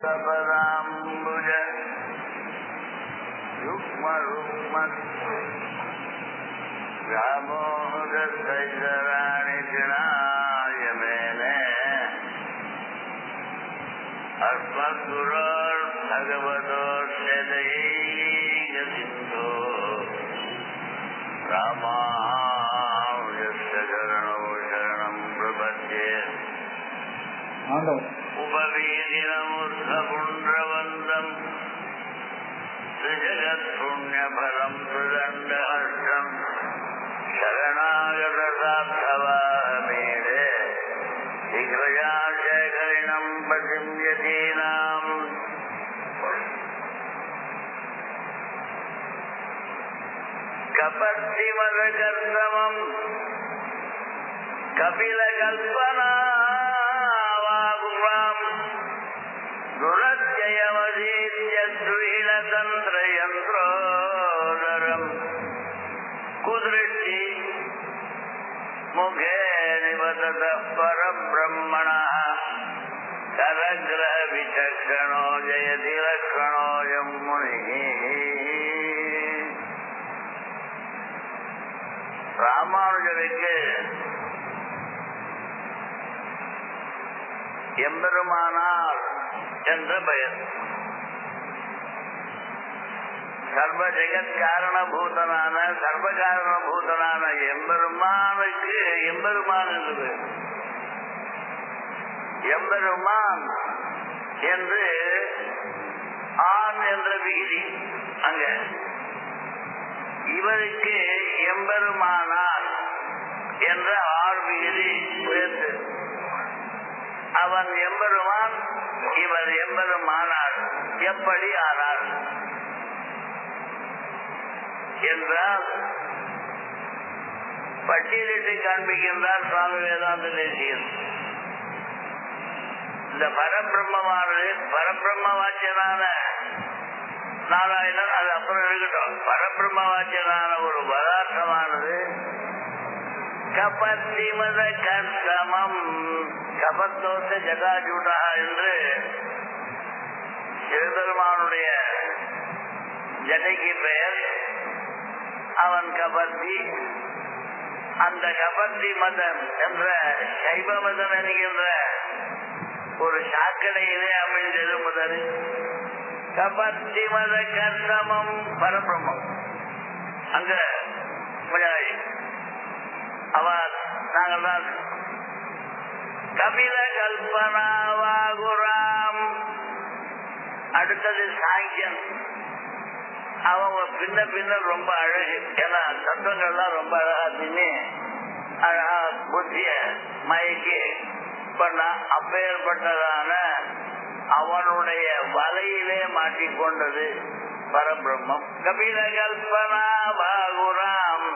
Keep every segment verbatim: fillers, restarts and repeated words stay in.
பதாம்புஜ யுக்மருக்மராமோதராணி தினாயமேனே அஸ்மத்குரோர் பகவதோஸ்யதயைகசிந்தோ ராமானுஜஸ்ய சரணோ சரணம் பிரபத்யே உபவீதினமுர்தபுண்ட்ரவந்தம் ஜகத்புண்ணியபலம் பிரதண்டஹர்ஷம் சரணாகதசாத்தவாமீடே திக்ரயாசேகரிணம் பதிம் யதீனாம் கபத்திமதகர்தமம் கபிலகல்பனாவாகுராம் துரத்யயமதீத்யத்ருஹிணதந்திரயந்த்ரோதரம் குதிருஷ்டி முகே நிவததः பரபிரம்மணः கரகிரஹ விசக்ஷணோ ஜயதி லக்ஷணோயம் முனிः. ராமானுஜருக்கு எம்பெருமானார் என்ற பெயர். சர்வ ஜெகத் காரணபூதனான சர்வ காரணபூதனான எம்பெருமானுக்கு எம்பெருமான் என்று பெயர். எம்பெருமான் என்று ஆண் என்ற விகுதி அங்க, இவருக்கு எம்பெருமானார் என்ற ஆள் விகுதி உயர்த்து. அவன் எம்பெருமான், இவர் எம்பெருமானார். எப்படி ஆனார் என்றால் பட்டியலிட்டு காண்பிக்கின்றார் சுவாமி வேதாந்த தேசிகன். இந்த பரபிரம்மமானது பரபிரம்ம வாக்கியனான நாராயணன், அது அப்புறம் இருக்கட்டும். பரபிரம்ம வாக்கியனான ஒரு பதார்த்தமானது கபத்திமத கர்த்தமம் கபத்தோச ஜகாஜூடா என்று சிவபெருமானுடைய ஜடைக்கு பெயர். அவன் கபத்தி. அந்த கபத்தி மதம் என்ற சைவ மதம் என்கின்ற ஒரு சாக்கடையிலே அமைந்தது முதல். கபத்தி மத கர்த்தமம் பரபிரம்மம் அங்க முன்னாடி அவன் நாங்கள் தான் கபில கல்பனாவாகுராம். அடுத்தது சாங்கியன். அவன் பின்ன பின்ன ரொம்ப அழகு. ஏன்னா தத்துவங்கள்லாம் ரொம்ப அழகா தின்னு அழகா புத்திய மயக்கி பண்ணா. அப்பேற்பட்டதான அவனுடைய வலையிலே மாட்டிக்கொண்டது பரபிரம்மம். கபில கல்பனாவாகுராம்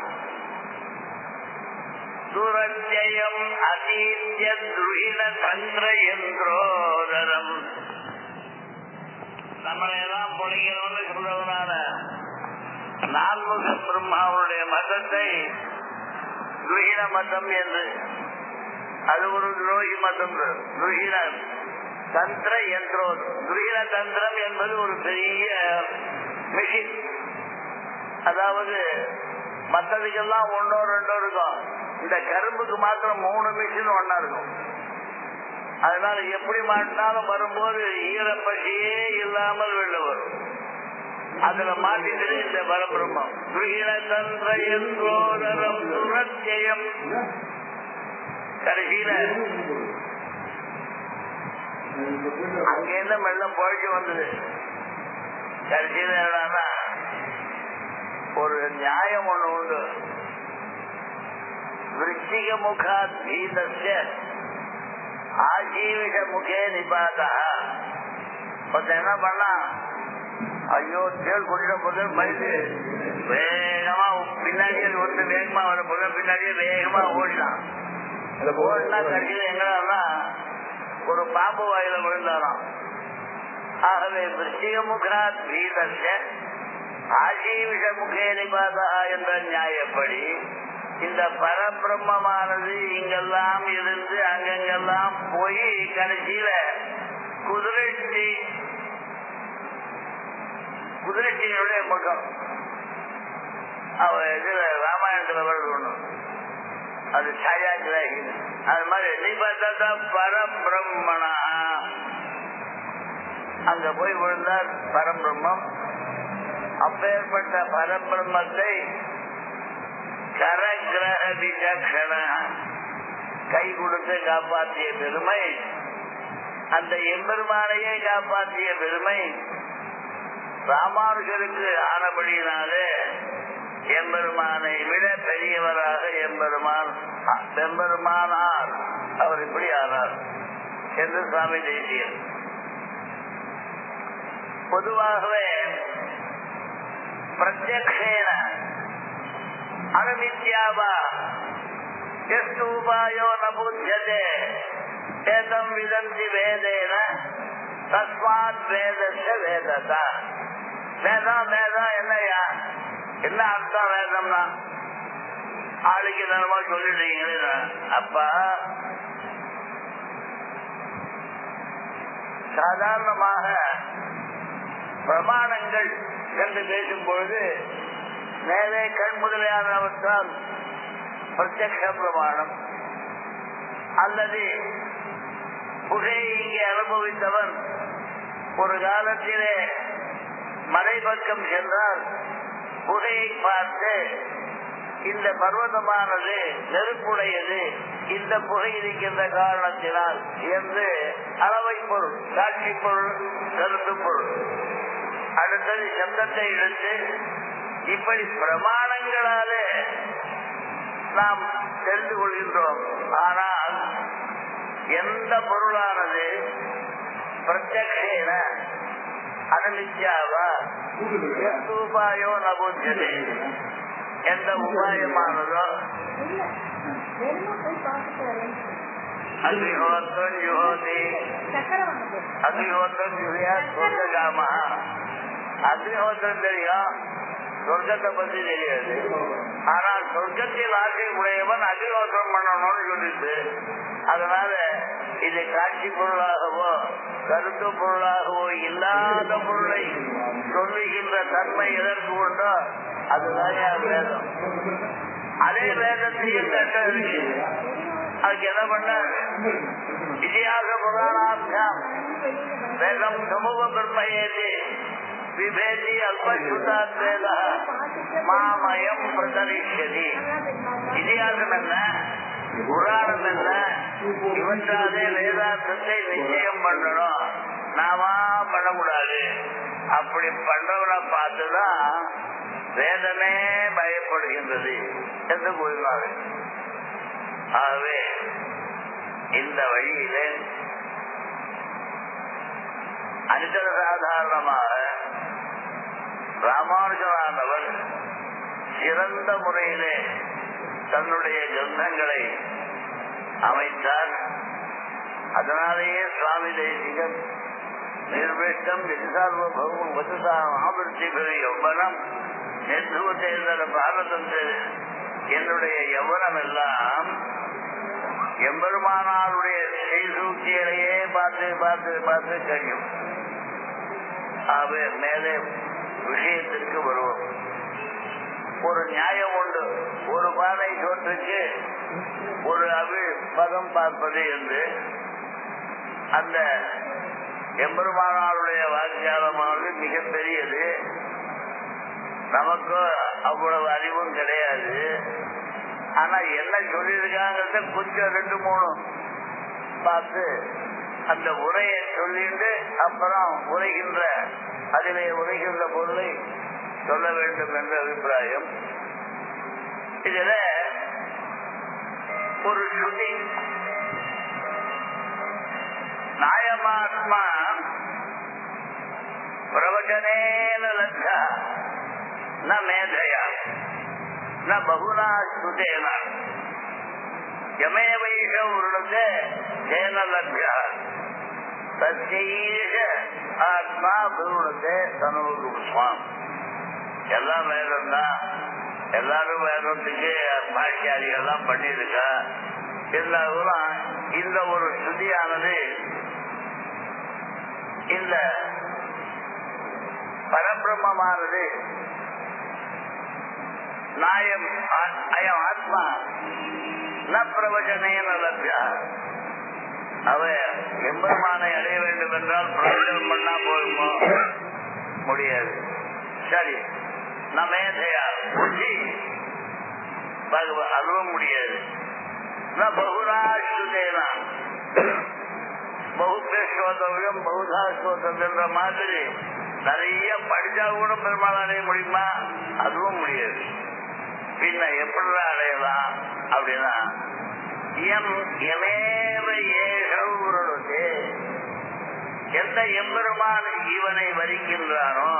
துரத்யயம் அதீத்ய துருஹிண தந்திரயந்த்ரோதரம். நம்மளையெல்லாம் பொழிகிறவன்னு சொல்றவனால நான்முக பிரம்மாவுடைய மதத்தை துருஹிண மதம் என்று, அது ஒரு துரோகி மதம். துருஹிண தந்திர யந்திரோதம். துருஹிண தந்திரம் என்பது ஒரு பெரிய மிஷின். அதாவது மற்றதுக்கெல்லாம் ஒன்னோ ரெண்டோ இருக்கும், இந்த கரும்புக்கு மாத்திரம் மூணு மிஷின் ஒன்னா இருக்கும். அதனால எப்படி மாட்டினாலும் வரும்போது ஈரப்பசியே இல்லாமல் வெளில வரும். அதுல மாட்டிட்டு இந்த பரபிரம்மம் துருஹிண தந்திரயந்த்ரோதரம் துரத்யயம். கடைசியில அங்கேருந்து மெல்லம் பொழைச்சு வந்தது. கடைசியில என்னன்னா ஒரு நியாயம் ஒண்ணு உண்டு. விருச்சிக முகாத் பீதஸ்ய ஆஜீவிக முகே நிபாதா. என்ன பண்ணா, ஐயோ தேல் கொண்ட முதல் பயந்து வேகமா பின்னாடியே ஒன்று வேகமா வர முதல் பின்னாடியே வேகமா ஓடினான். ஓடினா கடைசியில் எங்கன்னா ஒரு பாம்பு வாயில விழுந்தாராம். ஆகவே விருச்சிக முகாத் பீதஸ்ய ஆஜீவிக முகே நிபாதா என்ற நியாயப்படி இந்த பரபிரம்மமானது இங்கெல்லாம் இருந்து அங்கெங்கெல்லாம் போய் கடைசியில குதிரைச்சி குதிரைச்சியினுடைய முகம். அவ இதுல ராமாயணத்துல வருது ஒண்ணு, அது சாயாகிராகி. அது மாதிரி நிபந்தத பரபிரம்மணா, அங்க போய் விழுந்தார் பரபிரம்மம். அப்பேற்பட்ட பரபிரம்மத்தை கரகிரக விசக்ஷண கை கொடுத்து காப்பாற்றிய பெருமை, அந்த எம்பெருமானையே காப்பாற்றிய பெருமை ராமானுஜருக்கு ஆனபடியினாலே எம்பெருமானை விட பெரியவராக எம்பெருமான் எம்பெருமானார். அவர் இப்படி ஆனார் என்று சுவாமி தேசியர். பொதுவாகவே பிரத்யக்ஷேன அனுமித்யாவா எஸ்து உபாயோ ந புஜ்யதே ஏதம் விதந்தி வேதேன தஸ்மாத் வேதஸ்ய வேததா. வேதம் வேதம் என்னையா, என்ன அர்த்தம் வேதம்னா? ஆளுக்கு என்னமோ சொல்லிட்டீங்களே. அப்பா, சாதாரணமாக பிரமாணங்கள் என்று பேசும் பொழுது மேலே கண் முதலியானவற்றால் பிரத்யக்ஷ பிரமாணம், அல்லது புகையை இங்கே அனுபவித்தவன் ஒரு காலத்திலே மலைப்பக்கம் சென்றால் புகையை பார்த்து இந்த பர்வதமானது நெருப்புடையது, இந்த புகை இருக்கின்ற காரணத்தினால் என்று அளவை பொருள், காட்சி பொருள், கருத்து பொருள், அடுத்தது சப்தத்தை எடுத்து இப்படி பிரமாணங்களாலே நாம் தெரிந்து கொள்கின்றோம். ஆனால் எந்த பொருளானது பிரத்யக்ஷேன அனுமித்யாவா எந்த உபாயோ நபுஜ்யதே, எந்த உபாயமானதோ அக்னிஹோத்திரம் யுஹோதி அக்னிஹோத்திரம் யுஹியா சொர்க்ககாமா. அக்னிஹோத்திரம் தெரியும், சொர்க்கத்தை பத்தி தெரியாது. ஆனால் சொர்க்கத்தில் ஆசை உடையவன் அக்னிஹோத்திரம் பண்ணணும்னு சொல்லிட்டு, அதனால இது காட்சி பொருளாகவோ கருத்து பொருளாகவோ இல்லாத பொருளை சொல்லுகின்ற தன்மை எதற்கு உண்டோ அதுதான் வேதம். அதே வேதத்தையும் இருக்கு. அதுக்கு என்ன பண்ண, இதிகாச புராணாபியாம் வேதம் சமூக பிரம்மயேதி விபேதி அல்பசுதாத் வேத மாமயம் பிரதரிஷ்யதி. இதிகாசம் என்ன, புராணம் என்ன, இவற்றாலே வேதாந்தத்தை நிச்சயம் பண்ணணும், நாமா பண்ணக்கூடாது. அப்படி பண்றவனை பார்த்துதான் வேதமே பயப்படுகின்றது என்று கூறினார்கள். ஆகவே இந்த வழியிலே அனிதர சாதாரணமாக ராமானுஜனானவர் சிறந்த முறையிலே தன்னுடைய கிரந்தங்களை அமைத்தார். அதனாலேயே சுவாமி தேசிகன் நிர்விஷ்டம் எதிர்சார்வபௌமம் வசுதாம் ஆபர்த்தி பெரு யௌவனம் நெற்றுவத்தேர்தல பாரதந்து என்னுடைய யௌவனம் எல்லாம் எம்பெருமானாருடைய செய்சூக்கியலையே பார்த்து பார்த்து பார்த்து கழியும். ஆகவே மேலே விஷயத்திற்கு வருவோம். ஒரு நியாயம் உண்டு, ஒரு பானை சோற்றுக்கு ஒரு அவிழ் பதம் பார்ப்பது என்று. அந்த எம்பெருமானாருடைய வாக்கியாலமானது மிகப்பெரியது, நமக்கு அவ்வளவு அறிவும் கிடையாது. ஆனா என்ன சொல்லியிருக்காங்கிறத கொஞ்சம் ரெண்டு மூணு பார்த்து அந்த உரையை சொல்லிட்டு அப்புறம் உரைகின்ற அதிலே உரைகின்ற பொருளை சொல்ல வேண்டும் என்ற அபிப்பிராயம். இதுல ஒரு ஸ்ருதி, நாயமாத்மா பிரவச்சனேன லட்சா ந மேதையா ந பகுனா ஸ்ருதேன யமே வைஷ உருளதே தேன லட்சா தச்சைஷ ஆத்மா விருளதே தனுருஸ்வாம். எல்லாம் வேதம் தான், எல்லாரும் வேதத்துக்கு பாக்கியாதிகள்லாம் பண்ணிருக்கா. எல்லாரும் இந்த ஒரு ஸ்ருதியானது இந்த பரபிரம்ம ஆத்மானது நாயம் அயம் ஆத்மா ந பிரவச்சனேன லப்யா. அவ எம்பெருமானை அடைய வேண்டும் என்றால் பிரவச்சனம் பண்ணா போகுமோ? முடியாது. சரி, நமேதையா புத்தி அதுவும் முடியாது. பகுராஸ்துதேனா பகுப்பே ஸ்ரோதவியம் பகுதா ஸ்ரோதன்ற மாதிரி நிறைய படிச்சா கூட பெருமாள் அடைய முடியுமா? அதுவும் முடியாது. பின்ன எப்படி அடையலாம் அப்படின்னா எம் எமேவ ஏழு எந்த எம்பெருமான் இவனை வரிக்கின்றானோ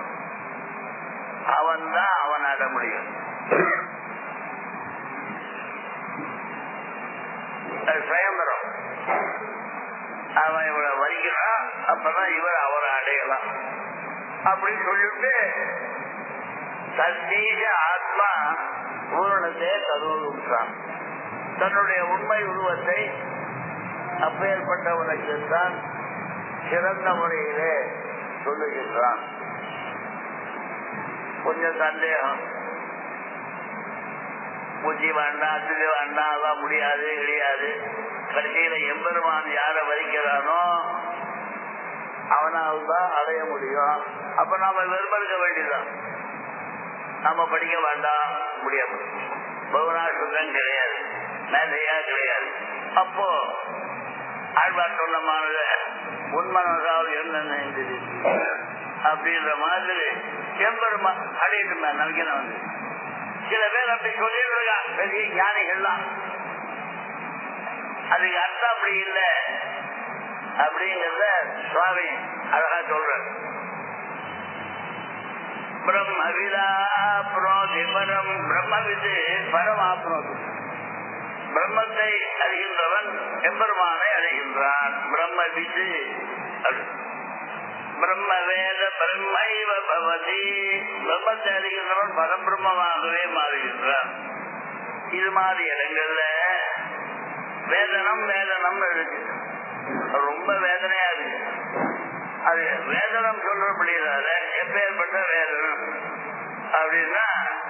அவன் தான் அவன் அட முடியும். சுயம்பரம் அவன் இவனை வரிக்கிறான், அப்பதான் இவர் அவரை அடையலாம் அப்படின்னு சொல்லிட்டு தத்தீக ஆத்மா பூரணத்தை கருவுற்றான். தன்னுடைய உண்மை உருவத்தை அப்பேற்பட்டவனுக்குத்தான் சிறந்த முறையிலே சொல்லுகின்றான். கொஞ்சம் சந்தேகம், பூஜ்ஜி வேண்டாம் அதுக்கு வேண்டாம் அதான் முடியாது கிடையாது. கடைசியில எம்பெருமான் யாரை வரிக்கிறானோ அவனால் தான் அடைய முடியும். அப்ப நாம வெறுமறுக்க வேண்டியதான், நம்ம படிக்க வேண்டாம் முடியாது, பகுனா சுத்தம் கிடையாது, மேதையா கிடையாது. அப்போ ஆழ்வார் சொன்னமானத உண்மனதால் என்னென்ன அப்படின்ற மாதிரி எம்பெருமா அடையிட்டு நம்பிக்கை வந்து சில பேர் அப்படி சொல்லிட்டு இருக்கான், பெரிய ஞானிகள்லாம். அதுக்கு அர்த்தம் அப்படி இல்லை அப்படிங்கிறத சுவாமி அழகா சொல்ற. பிரம்மவிதா புரோதி பரம் பிரம்மவிது பரமாப்னோதி. பிரம்மத்தை அறிகின்றவன் எம்பெருமானை அடைகின்றான். பிரம்மவிது பிரம்ம வேத பிரம்மைவ பவதி. பிரம்மத்தை அறிகின்றவன் பரபிரம்மமாகவே மாறுகின்றான். இது மாதிரி இடங்கள்ல வேதனம் வேதனம் இருக்கு, ரொம்ப வேதனையா இருக்கு. அது வேதனம் சொல்றபடியால எப்பேற்பட்ட வேதனம் அப்படின்னா,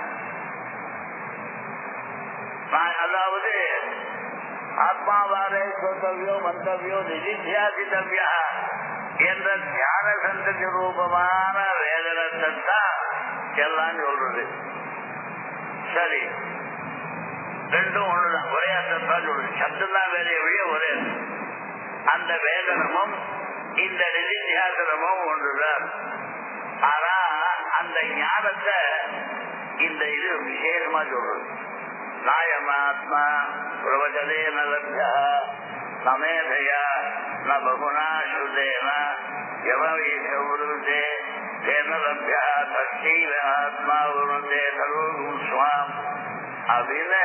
அதாவது ஆத்மாவாரே சோதவியோ மந்தவியோ நிதித்தியாசிதவியா என்ற தியான சந்ததி ரூபமான வேதனத்தை தான் எல்லாம் சொல்றது. சரி, ரெண்டும் ஒண்ணுதான், ஒரே அர்த்தத்தான் சொல்றது. சப்தம் தான் வேலையை வழிய ஒரே. அந்த வேதனமும் இந்த நிதித்தியாசனமும் ஒன்றுதான். ஆனா அந்த ஞானத்தை இந்த இது விசேஷமா சொல்றது. நாயமாத்மா பிரவச்சதே நலப்யா நமேதையா ந பகுனா ஸ்ருதேன எவருதே தேனலப்யா தஸ்தீவ ஆத்மா உருதே சர்வகும் ஸ்வாம் அப்படின்னு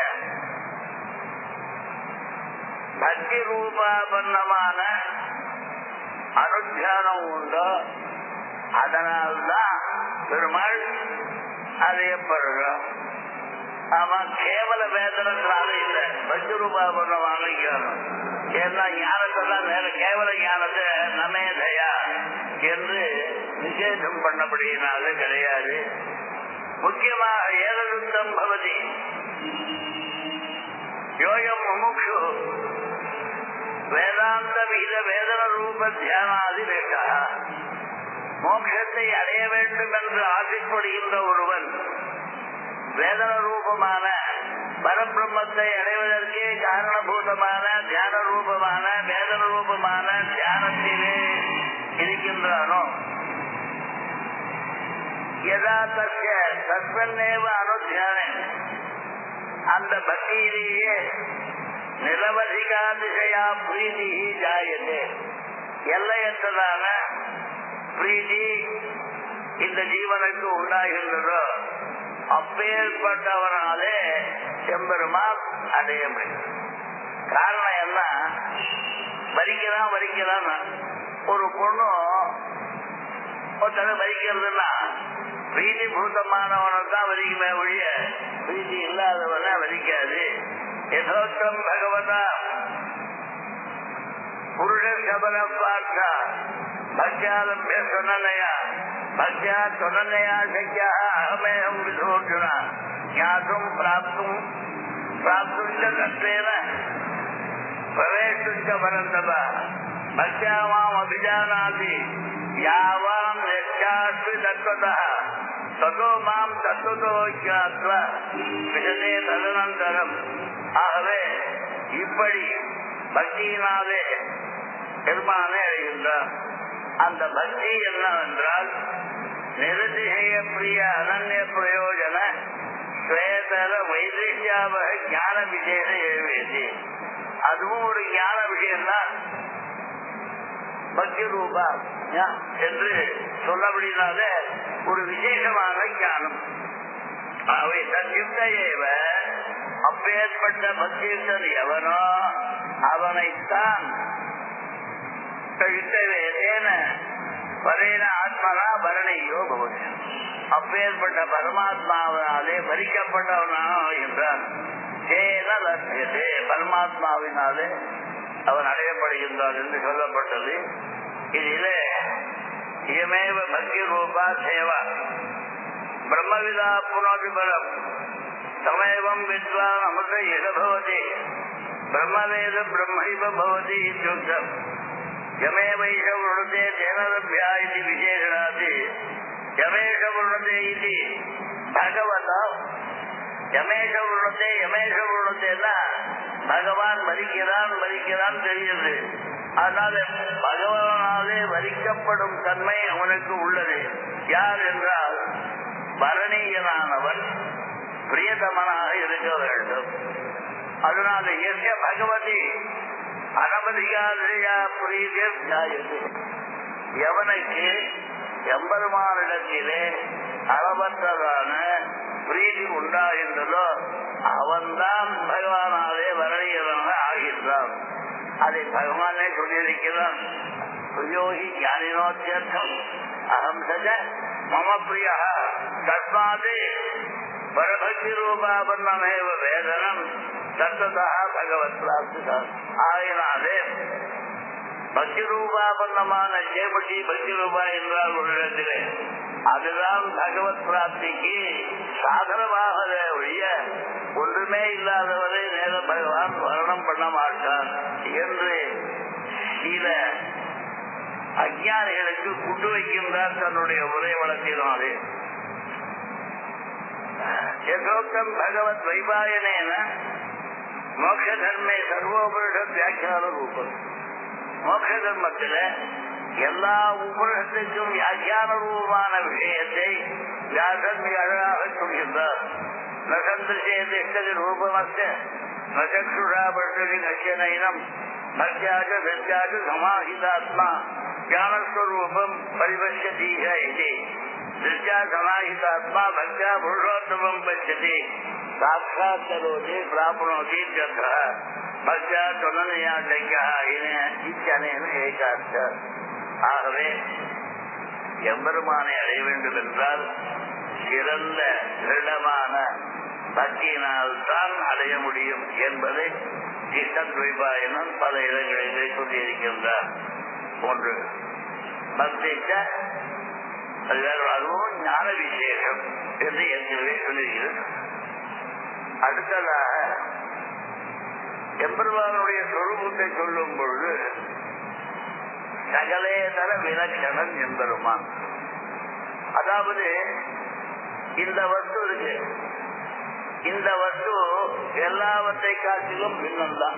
பக்தி ரூபாபன்னமான அனுத்தியானம் உண்டோ அதனால்தான் பெருமாள் அறியப்படுறோம். ஆமா, கேவல வேதனத்தினால இல்ல, பக்தி ரூபாபன்னமான ஞானம். ஏன்னா ஞானத்தெல்லாம் வேற கேவல ஞானத்தை நமேதையா என்று நிஷேதம் பண்ணபடியினால கிடையாது. முக்கியமாக ஏகதுத்தம் பவதி யோயம் முமுக்ஷு வேதாந்த விகித வேதன ரூப தியானாதி வேண்டா. மோட்சத்தை அடைய வேண்டும் என்று ஆசைப்படுகின்ற ஒருவன் வேதன ரூபமான பரபிரம்மத்தை அடைவதற்கே காரணபூதமான தியான ரூபமான வேதன ரூபமான தியானத்திலே இருக்கின்றானோ யதா தஸ்ய தஸ்மன்னேவ அனுத்தியான அந்த பக்தியிலேயே நிரவதிகாதிசயா பிரீதி ஜாயதே, எல்லையற்றதான பிரீதி இந்த ஜீவனுக்கு உண்டாகின்றதோ அப்பேற்பட்டவனாலே எம்பெருமான் அடைய முடியும். காரணம் என்ன? வரிக்கிறான் வரிக்கிறான் ஒரு பொண்ணு ஒருத்தனை வரிக்கிறதுன்னா பிரீதி பூதமானவனை தான் வரிக்குமே ஒழிய பிரீதி இல்லாதவனை வரிக்காது. யதோக்தம் பகவதா புருஷ சபல பார்த்தா பக்தியாலம்பிய சொன்னையா பக்தியா தொடர்னையா சக்கியா அகமேகம் விதோர்ஜுன ஞாதும் பிராப்தும் பிராப்துச்ச தத்வேன பிரவேசுச்ச பரந்தப பக்தியா மாம் அபிஜானாதி யாவாம் யச்சாஸ்மி தத்வதः ததோ மாம் தத்துவதோ ஞாத்வா விசதே ததனந்தரம். ஆகவே இப்படி பக்தியினாலே பெருமானை அடைகின்றார். அந்த பக்தி என்னவென்றால் நிருதிசய பிரிய அனன்ய பிரயோஜன ஸ்வேதர வைதிஷ்யாவக ஞான விசேஷ எழுவேதி. அதுவும் ஒரு ஞான விஷயம்தான். பக்தி ரூபா என்று சொல்லப்படினால ஒரு விசேஷமான ஞானம். அவை தன்யுக்தேவ அப்பேற்பட்ட பக்தியுக்தன் எவனோ அவனைத்தான் கழித்தவேதேன பரேன ஆத்மனா பரணையோ பவதி. அப்பேற்பட்ட பரமாத்மாவினாலே பறிக்கப்பட்டவனானோ என்றான். சேன லட்சியதே பரமாத்மாவினாலே அவன் அடையப்படுகின்றான் என்று சொல்லப்பட்டது. இதிலே இயமேவ பக்தி ரூபா சேவா பிரம்மவிதா புனோபி பரம் சமேவம் வித்வான் அமிர்த யசபவதி பிரம்மவேத பிரம்மைவ பவதி இத்யுக்தம். யமேவைஷ விருணதே தேனலப்யா இதி விசேஷணாதி யமேஷ விருணதே இதி பகவதா. யமேஷ விருணதே யமேஷ விருணதேன்னா பகவான் மதிக்கிறான் மதிக்கிறான் தெரியுது. அதனால பகவானாலே வரிக்கப்படும் தன்மை அவனுக்கு உள்ளது. யார் என்றால் பரணீயனானவன் பிரியதமனாக இருக்க வேண்டும். அதனால எஸ்ய பகவதி அனபதிகாரியா புரியர் ஜாயது. எவனுக்கு எம்பெருமானிடத்திலே அளவற்றதான பிரீதி உண்டாகின்றதோ அவன்தான் பகவானாலே வரணீயனாக ஆகின்றான். அதை பகவானே சொல்லியிருக்கிறான். பிரியோகி ஞானினோத்தியர்த்தம் அகம் சஜ மம பிரியா தஸ்மாது பரபக்தி ரூபாபன்னமேவ வேதனம் தத்ததா பகவத் பிராப்திதான். ஆகினாலே பக்தி ரூபாபன்னமான ஜெயபதி பக்தி ரூபா என்றால் ஒரு இடத்திலே அதுதான் பகவத் பிராப்திக்கு சாதனமாக ஒழிய ஒன்றுமே இல்லாதவரை நேர பகவான் வர்ணம் பண்ண மாட்டான் என்று சில அஞ்ஞானிகளுக்கு குண்டு வைக்கின்றார் தன்னுடைய உரை வளர்த்தினாலே. யதோக்தம் பகவத் வைபாயனேன மோட்ச தர்மே சர்வோபனிஷத் வியாக்கியான ரூபம். மோட்ச தர்மத்தில் எல்லா உபனிஷத்துக்கும் வியாக்கியான ரூபமான விஷயத்தை வியாசன் மிக அழகாக சொல்கின்றார். நசந்திரேதி ரூபமஸ்த நசுஷா பஷ்டி நசியனம் பக்தியாக சத்யாக சமாஹிதாத்மா ஞானஸ்வரூபம் பரிபஷ்யதீக இது. திருஷ்யா சமாஹிதாத்மா பக்தியா புருஷோத்தமம் பஷ்யதி சாட்சாத் கரோதி பிராப்னோதி தத்ர பக்தியா தொனனயா டக்கா இத்தனேன ஏகார்த்த. ஆகவே எம்பெருமானை அடைய வேண்டும் என்றால் சிறந்த திருடமான பக்தியினால் தான் அடைய முடியும் என்பதை கிருஷ்ணத்வைபாயனன் பல இடங்களிலே சொல்லியிருக்கின்றார். ஒன்று பக்திக்க அதுவும் ஞான விசேஷம் என்று ஏற்கனவே சொல்லுகிறது. அடுத்ததாக எம்பெருமானுடைய சொரூபத்தை சொல்லும் பொழுது சகலேதர விலட்சணன் எம்பெருமான். அதாவது இந்த வஸ்து இருக்கு, இந்த வஸ்து எல்லாவற்றை காட்டிலும் பின்னம்தான்.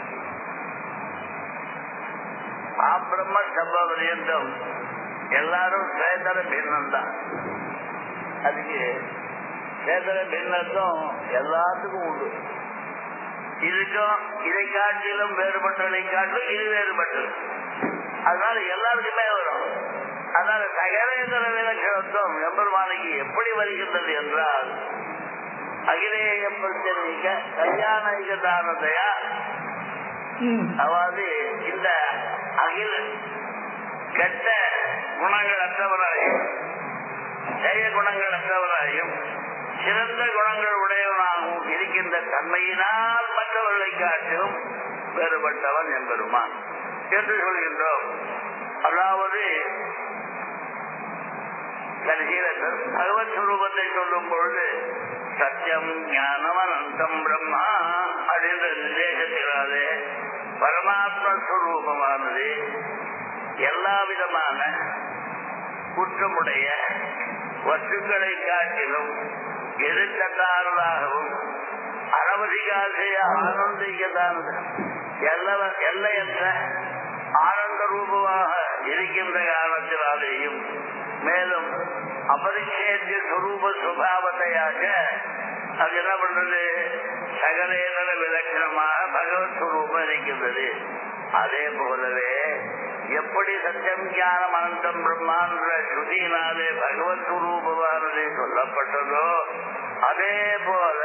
ஆ பிரம்ம சம்பவரியந்தம் எல்லாரும் சேதர பின்னம்தான். அதுக்கு சேதர பின்னத்தும் எல்லாத்துக்கும் உண்டு. இதுக்கும் இதை காட்டிலும் வேறுபட்டதை காட்டிலும் இது வேறுபட்டது. அதனால எல்லாருக்குமே வரும். அதனால சகலேதர விலட்சணத்துவம் எம்பெருமானுக்கு எப்படி வருகின்றது என்றால் அகிலேய பிரச்சனைக்க கல்யாணிக தானதையா. அதாவது இந்த அகில கெட்ட குணங்கள் அற்றவராயும் ஜெய குணங்கள் அற்றவராயும் சிறந்த குணங்கள் உடையவனாகவும் இருக்கின்ற தன்மையினால் மற்றவர்களை காட்டிலும் வேறுபட்டவன் எம்பெருமான் என்று சொல்கின்றோம். அதாவது கடைசியில பகவத் சுரூபத்தை சொல்லும் பொழுது சத்தியம் ஞானம் அனந்தம் பிரம்மா அப்படின்ற நிர்தேசத்தினாலே பரமாத்ம ஸ்வரூபமானது எல்லா விதமான குற்றமுடைய வஸ்துக்களை காட்டிலும் எதிர்கட்டானதாகவும் அனவதிகாசிய ஆனந்திக்கதானது எல்லையற்ற ஆனந்த ரூபமாக இருக்கின்ற காரணத்தினாலேயும் மேலும் அபரிச்சேத்திய சுரூப சுபாவத்தையாக அது என்ன பண்றது சகலேதர விலட்சணமாக பகவத் சுரூபம் இருக்கின்றது. அதே போலவே எப்படி சத்தியம் ஞானம் அனந்தம் பிரம்மான்ற ஸ்ருதியினாலே பகவத் சுரூபமானது சொல்லப்பட்டதோ அதே போல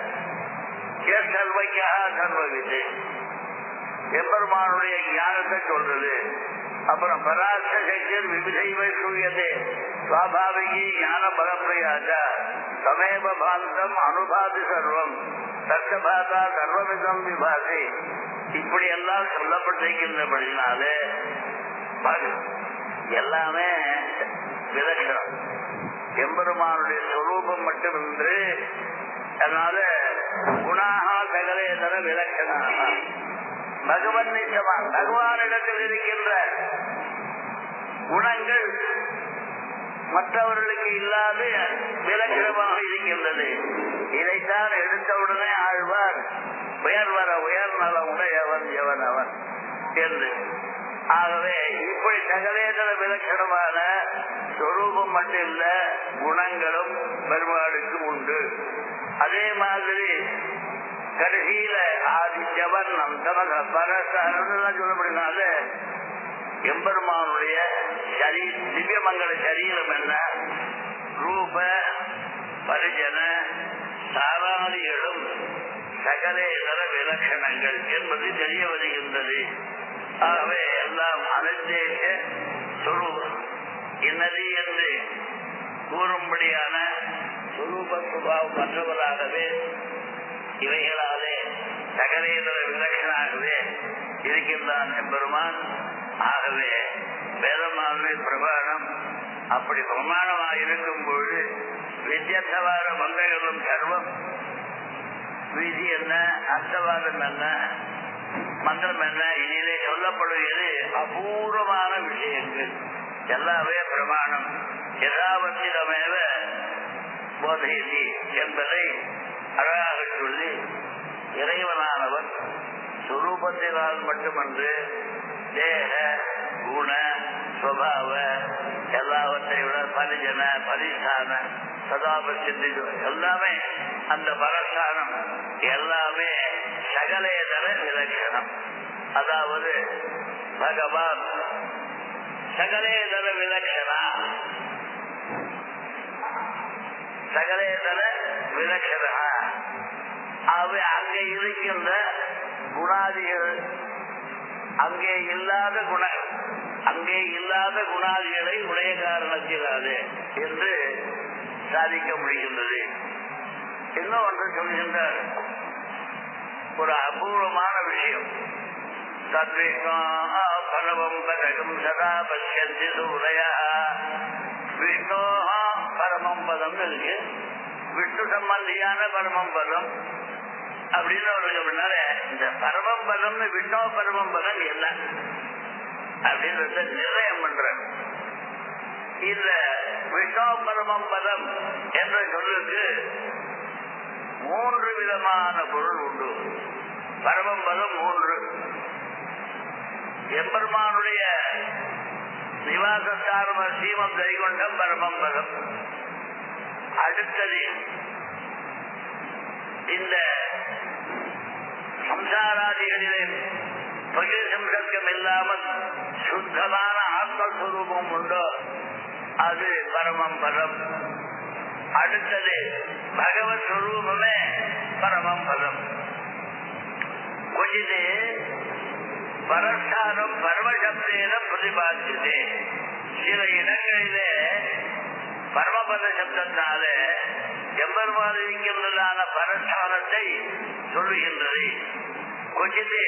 சர்வஜா சர்வவித்து எம்பெருமானுடைய ஞானத்தை சொல்றது. அப்புறம் பராச சக்தியர் விவிதைவை சூயதே சுவாபாவிகி ஞான பரப்பிரயாச்சா சமேப பாந்தம் அனுபாதி சர்வம் தர்க்கபாதா சர்வமிதம் விபாசி இப்படி எல்லாம் சொல்லப்பட்டிருக்கின்றபடினாலே எல்லாமே விலட்சணம் எம்பெருமானுடைய சொரூபம் மட்டுமின்று அதனால குணாக சகலேதர விலட்சணாக பகவன் நிச்சயமாக பகவானிடத்தில் இருக்கின்ற குணங்கள் மற்றவர்களுக்கு இல்லாத விலட்சணமாக இருக்கின்றது. இதைத்தான் எடுத்தவுடனே ஆழ்வார் உயர்வர உயர்நல உடையவன் எவன் அவன் என்று. ஆகவே இப்படி சகலேதர விலட்சணமான சொரூபம் மட்டும் இல்ல குணங்களும் பெருமாளுக்கு உண்டு. அதே மாதிரி கடைசியில ஆதித்யவன் நந்தமக பரசெல்லாம் சொல்லப்படினால எம்பெருமானுடைய சரீ திவ்யமங்கல சரீரம் என்ன ரூப பரிஜன சாராதிகளும் சகலேதர விலட்சணங்கள் என்பது தெரிய வருகின்றது. ஆகவே எல்லாம் அனுதேச சொரூபம் இன்னது என்று கூறும்படியான சொரூப சுபாவம் மற்றவராகவே இவைகளாலே சகலேதர விலட்சணாகவே இருக்கின்றான் எம்பெருமான். ஆகவே வேதமானது பிரமாணம் அப்படி பிரமாணமாக இருக்கும் பொழுது வித்தியர்த்தவாத மந்திரங்களும் சர்வம் விதி என்ன அர்த்தவாதம் என்ன மந்திரம் என்ன இதிலே சொல்லப்படுகிறது அபூர்வமான விஷயங்கள் எல்லாமே பிரமாணம் யதாவத்திடமேவ போதையதி என்பதை அழகாக சொல்லி இறைவனானவன் சுரூபத்தினால் மட்டுமன்று தேக குண சுபாவ எல்லாவற்றை விட பரிஜன பரிஸ்தான சதாபத்தி எல்லாமே அந்த பரஸ்தானம் எல்லாமே சகலேதர விலட்சணம். அதாவது பகவான் சகலேதர விலட்சணா சகலேதர விலட்சணா அவை அங்கே இருக்கின்ற குணாதிகள் அங்கே இல்லாத குண அங்கே இல்லாத குணாதிகளை உடைய காரணத்தினாலே என்று சாதிக்க முடிகின்றது. இன்னும் ஒன்று சொல்கின்றார் ஒரு அபூர்வமான விஷயம். தத்விஷ்ணோ பரமம் பதகம் சதா பசியந்தி சூரையா விஷ்ணோ பரமம் பதம் இருக்கு. விஷ்ணு சம்பந்தியான பரமம் பதம் அப்படின்னு அவருக்கு முன்னால இந்த பரமம் பதம்னு விஷ்ணோ பரமம் பதம் என்ன அப்படின்றத நிர்ணயம் பண்ற இந்த விஷ்ணோ பரமம் பதம் என்ற சொல்லுக்கு மூன்று விதமான பொருள் உண்டு. பரமம் பதம் மூன்று. எம்பெருமானுடைய நிவாசத்தார்ம சீமம் கைகொண்டம் பரமம் பதம். அடுத்தது இந்த சம்சாராதிகளிலே பகிர் சம்சர்க்கம் இல்லாமல் சுத்தமான ஆத்மஸ்வரூபம் உண்டோ அது பரமம் பதம். அடுத்தது பகவத் ஸ்வரூபமே பரமம் பதம். கொஞ்சது பரஸ்தானம் பரமசப்தேன பிரதிபாதித்தே. சில இடங்களிலே பரமபத சப்தத்தினால எம்பெருமான் இருக்கின்றதான பரஸ்தானத்தை சொல்லுகின்றது. கொஞ்சது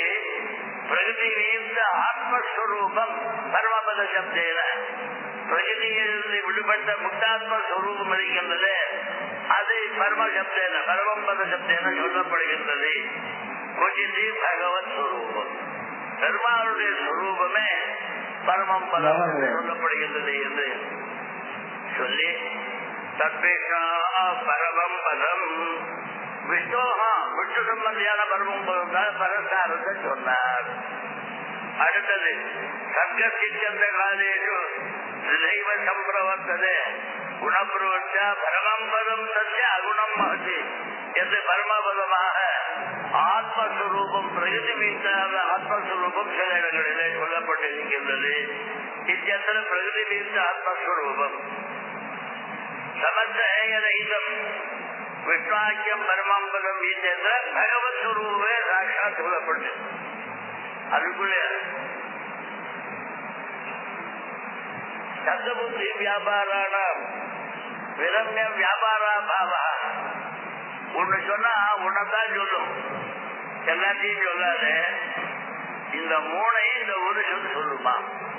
பிரகிருதியிலிருந்து ஆத்மஸ்வரூபம் பரமபத சப்தேன பிரகிருதியிலிருந்து விடுபட்ட முக்தாத்ம ஸ்வரூபம் இருக்கின்றது. அது பரமசப்தேன பரமபத சப்தேன சொல்லப்படுகின்றது. கொச்சிதி பகவத் ஸ்வரூபம், பெருமாளுடைய ஸ்வரூபமே பரமம் பதம் சொல்லப்படுகின்றது என்று சொல்லி தத்வேஷா பரமம் பதம் விஷ்ணோகா விஷ்ணு சம்பந்தியான பரமம் பதம் தான் பரஸ்காரத்தை சொன்னார். அடுத்தது சர்க்கசிச்சந்த காலேஷு தெய்வ சம்பிரவர்த்ததே குணப்பிரவர்த்தா பரமம் பதம் தஸ்ய அகுணம் மகதி என்று பரமபதமாக ஆத்மஸ்வரூபம் பிரகதிபீத்தாத ஆத்மஸ்வரூபம் சில இடங்களிலே சொல்லப்பட்டிருக்கின்றது. இத்தியத்தில் பிரகதிபீத்த ஆத்மஸ்வரூபம் சமஸ்தேயரகிதம் விஷ்ணாக்கியம் பரமம்பதம் இத்தியத்தில் பகவத் ஸ்வரூபமே சாட்சாத் சொல்லப்பட்டு அதுக்குள்ளே சப்தபுத்தி வியாபாரான விரம்ய வியாபாரா பாவா ஒண்ணு சொன்னா உன்னதான் சொல்லும், எல்லாத்தையும் சொல்லாது. இந்த மூணையும் இந்த ஒரு சொல் சொல்லுமா?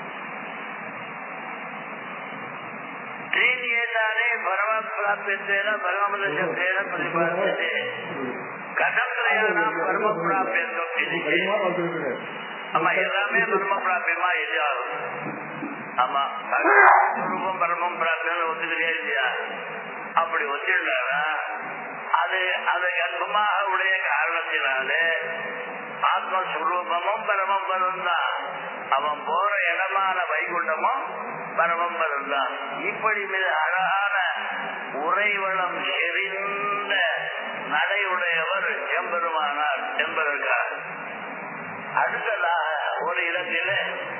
ீனியேதானே பரம பிராபியத்தேன பரமபத சப்தேன பிரதிபாதித்தே கதம் திரயாணாம் பரம பிராபியத்துவம் இது. ஆமா, எல்லாமே பரம பிராபியமா இல்லையாரும். ஆமா, ரூபம் பரமம் பிராப்தியம் ஒத்துக்கிறியா இல்லையா? அப்படி ஒத்துக்கிட்டாரா அது அதை கர்ப்பமாக உடைய காரணத்தினாலே ஆத்மஸ்வரூபமும் பரமம் பதம் தான். அவன் போற இடமான வைகுண்டமும் பரமம் பதம் தான். இப்படி மிக அழகான உரைவளம் செறிந்த நடையுடையவர் எம்பெருமானார் என்பதற்காக அடுத்ததாக ஒரு இடத்திலே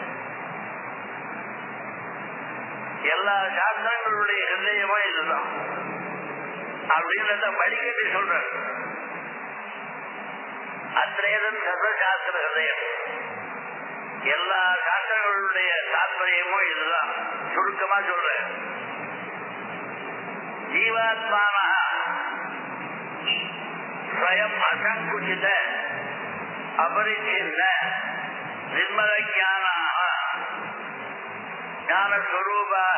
எல்லா சாஸ்திரங்களுடைய ஹிருதயமும் இதுதான் அப்படின்றத படிக்கட்டு சொல்ற. அத்ரேதன் சர்வசாஸ்திர ஹிருதயம், எல்லா சாஸ்திரங்களுடைய தாற்பயமும் இதுதான். சுருக்கமா சொல்ற, ஜீவாத்மான ஸ்வயம் அசங்குச்சித அபரிச்சின்ன நிர்மல ஞானாக ஞானஸ்வரூபாக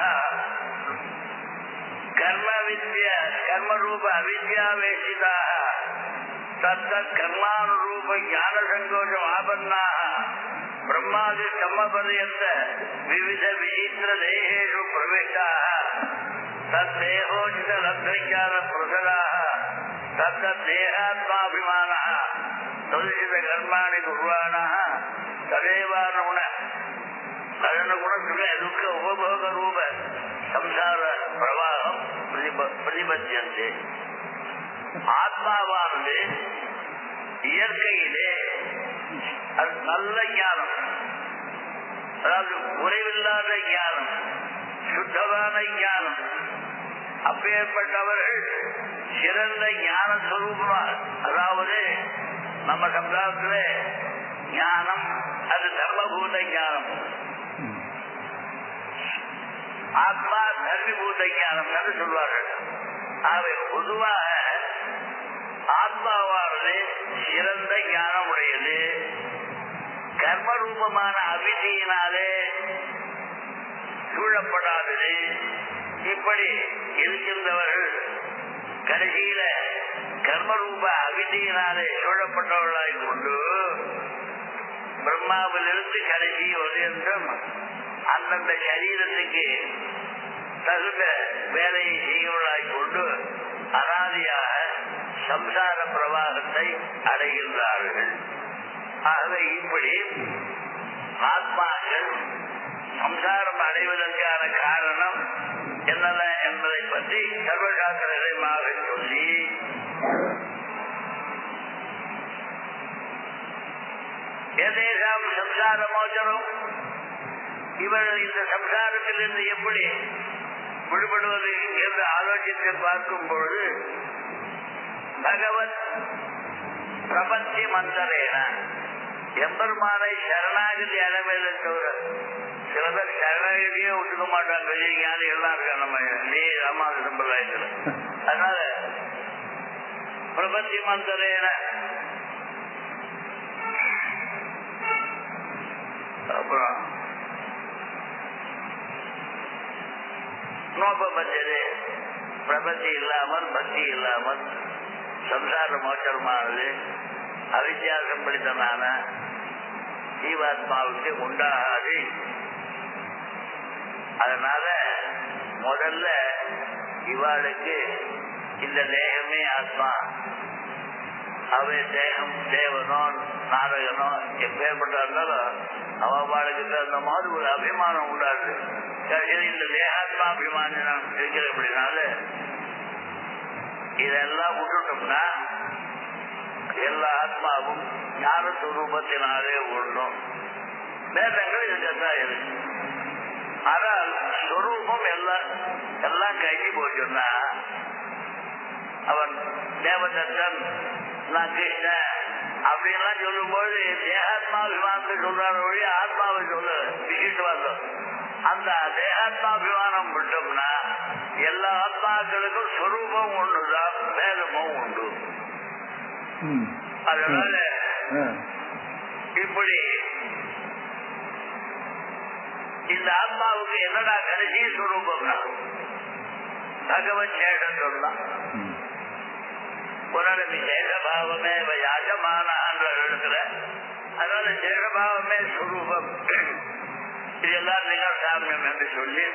கர்ம வித்ய கர்மரூப அவித்யாவேஷிதாக தத்தத் கர்மானுரூப ஞான சங்கோஷம் ஆபன்னாக பிரம்மாதி சம்மபர்யந்த விவித விசித்திர தேகேஷு பிரவிஷ்டாக தத்தேகோச்சித லப்தஞான பிரசராக தத்தத் தேகாத்மாபிமானः ததுசித கர்மாணி குர்வாணः ததேவானுகுண குணத்துக்கு துக்க உபபோக ரூப சம்சார பிரவாகம் பிரதிபத்தியது. ஆத்மாவானது இயற்கையிலே அது நல்ல ஞானம், அதாவது குறைவில்லாத ஞானம், சுத்தமான ஞானம். அப்பேற்பட்டவர்கள் சிறந்த ஞான ஸ்வரூபமாக, அதாவது நம்ம சம்சாரத்தில் ஞானம் அது தர்மபூத ஞானம், ஆத்மா தர்மிபூத ஞானம் என்று சொல்வார்கள். ஆகவே பொதுவாக ஆத்மாவானது சிறந்த ஞானம் உடையது. கர்மரூபமான அவிதியினாலே சூழப்படாதது. இப்படி இருக்கின்றவர்கள் கடைசியில கர்மரூப அவிதியினாலே சூழப்பட்டவர்களாய் கொண்டு பிரம்மாவிலிருந்து கடைசி வரையன்றும் அந்தந்த சரீரத்துக்கு தகுந்த வேலையை செய்வர்களாய் கொண்டு அனாதியாக சம்சார பிரவாகத்தை அடைகின்றார்கள். ஆகவே இப்படி ஆத்மாக்கள் சம்சாரம் அடைவதற்கான காரணம் என்னென்ன என்பதை பற்றி சர்வசாஸ்திரமாக சொல்லி ஏதேசாம் சம்சார மோச்சரம், இவர்கள் இந்த சம்சாரத்திலிருந்து எப்படி விடுபடுவது என்று ஆலோசித்து பார்க்கும் பொழுது பகவத் பிரபத்தி மந்தரேன எம்பெருமானை சரணாகதி அடைவதை தவிர சில பேர் சரணாகதியே ஒத்துக்க மாட்டாங்க. பெரிய ஞானி எல்லாம் இருக்கா நம்ம ராமாத சம்பிரதாயத்தில். அதனால பிரபத்தி மந்தரேன அப்புறம் நோபமஞ்சது பிரபத்தி இல்லாமல் பக்தி இல்லாமல் சம்சார மோட்சமானது அவித்தியாசம் பிடித்தனான ஜீவாத்மாவுக்கு உண்டாகாது. அதனால முதல்ல இவாளுக்கு இந்த தேகமே ஆத்மா, அவை தேகம் தேவனோ நாடகனோ எப்பேற்பட்டா இருந்தாலும் அவளுக்கு தகுந்த மாதிரி ஒரு அபிமானம் உண்டாது. இந்த தேகாத்மா அபிமானம் இருக்கிற அப்படின்னால இதெல்லாம் விட்டுட்டோம்னா எல்லா ஆத்மாவும் ஞான சுரூபத்தினாலே ஒன்றும் வேதங்கள் இருக்கத்தான் இருக்கு. ஆனால் ஸ்வரூபம் எல்லாம் எல்லாம் கழி போச்சுன்னா அவன் தேவதத்தன் நான் கிருஷ்ணன் அப்படின்லாம் சொல்லும்போது தேகாத்மாபிமானத்தை சொல்றாரு வழி ஆத்மாவை சொல்ல விசிட்டுவாங்க. அந்த தேகாத்மாபிமானம் விட்டோம்னா எல்லா ஆத்மாக்களுக்கும் ஸ்வரூபம் ஒன்றுதான், வேதமும் உண்டு. அதனால இப்படி இந்த ஆத்மாவுக்கு என்னடா கடைசி ஸ்வரூபம்னா பகவத் சேஷன் சொல்லலாம். புனரபி சேஷபாவமே யாஜமானான்ற இடத்துல அதனால சேஷபாவமே ஸ்வரூபம். இது எல்லாத்தையும் சாமியம் என்று சொல்லி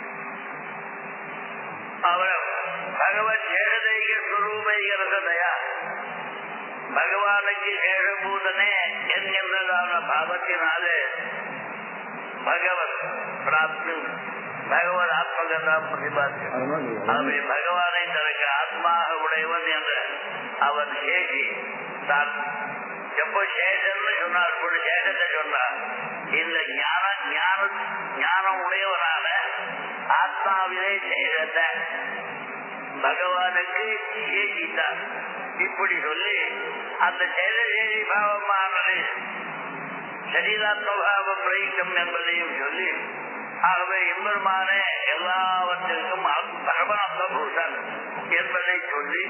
அவர் பகவத் சேஷதைக ஸ்வரூபைகிறதையா பகவானுக்கு சேஷபூதனே என்கின்றதான பாவத்தினாலே பகவத் பிராப்தி பகவத் ஆத்மகதா பிரதிபாத்தியம். அவை பகவானை தனக்கு ஆத்மாக உடையவன் என்ற அவன் சேஷி தான் எப்போ சேஷன்னு சொன்னார், சேஷத்தை சொன்னார். இந்த ஞான ஞான ஞானம் உடையவனான ஆத்மாவிலே சேஷத்தை பகவானுக்கு சேஷித்தார். இப்படி சொல்லி அந்த சேஷேஷி பாவமானது சரீராத்மபாவம் பிரயுக்தம் என்பதையும் சொல்லி ஆகவே எம்பெருமானே எல்லாவற்றிற்கும் பரமாத்மபூதன் என்பதை சொல்லி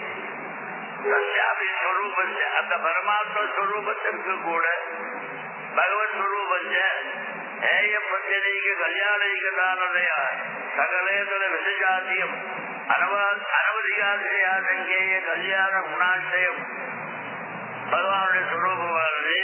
அந்த பரமாத்ம ஸ்வரூபத்திற்கு கூட பகவத் ஸ்வரூபஞ்ச ஏய பஞ்சனைக்கு கல்யாணிகதானதையா சகலேதர விசஜாத்தியம் அனவா அனவதிகாசியாசங்கேய கல்யாண குணாசியம் பகவானுடைய ஸ்வரூபமானது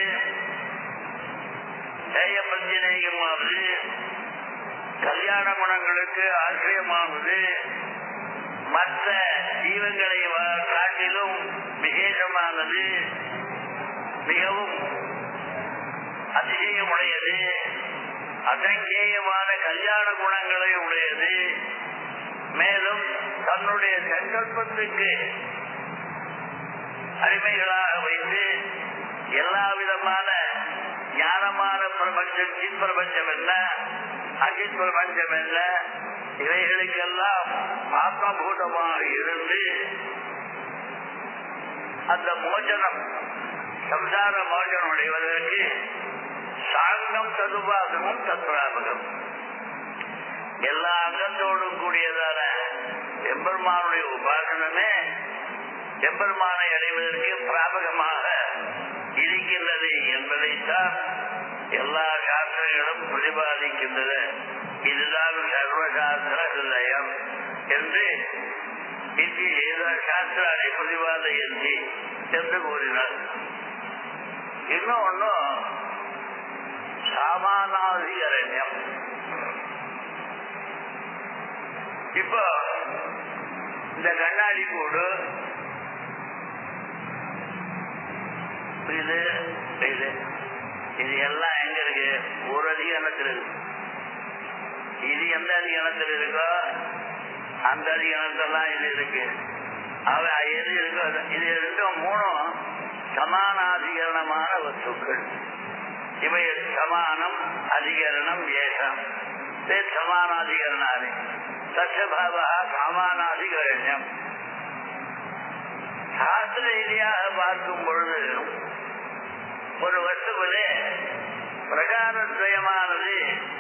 ஏய பஞ்சனைகமானது கல்யாண குணங்களுக்கு ஆசிரியமானது மற்ற ஜீவங்களை காட்டிலும் விசேஷமானது, மிகவும் அதிசயமுடையது, அசங்கேயமான கல்யாண குணங்களை உடையது. மேலும் தன்னுடைய சங்கல்பத்துக்கு அடிமைகளாக வைத்து எல்லா விதமான ஞானமான பிரபஞ்சம், சித் பிரபஞ்சம் என்ன, அஜித் பிரபஞ்சம் என்ன, இவைகளுக்கெல்லாம் ஆத்மபூதமாக இருந்து அந்த மோச்சனம் சம்சார மோச்சனம் அடைவதற்கு சாங்கம் ததுபாதமும் தத்ராபகம் எல்லா அங்கத்தோடும் கூடியதான எம்பெருமானுடைய உபாசனமே எம்பெருமானை அடைவதற்கு பிராபகமாக இருக்கின்றது என்பதைத்தான் எல்லா சாஸ்திரங்களும் பிரதிபாதிக்கின்றன. இதுதான் சர்வசாஸ்திர ஹிருதயம் என்று சாஸ்திராணி பிரதிபாதயந்தி என்று கூறினார். இன்னும் ஒன்னும் சாமானாதிகரண்யம். இப்போ இந்த கண்ணாடி கூடு இது இது இது எல்லாம் எங்க இருக்கு? ஒரு அதிகரணத்தில் இருக்கு. இது எந்த அதிகரணத்தில் இருக்கோ அந்த அதிகரணத்தெல்லாம் இது இருக்கு. அவ எது இருக்கோ இது ரெண்டும் மூணும் சமானாதிகரணமான வஸ்துக்கள். இவை சமானம் அதிகரணம் ஏஷம் சமானாதிகரணாதி தத்பாவா சமானாதிகரண்யம். சாஸ்திர ரீதியாக பார்க்கும் பொழுது ஒரு வஸ்துவிலே பிரகாரத்வயமானது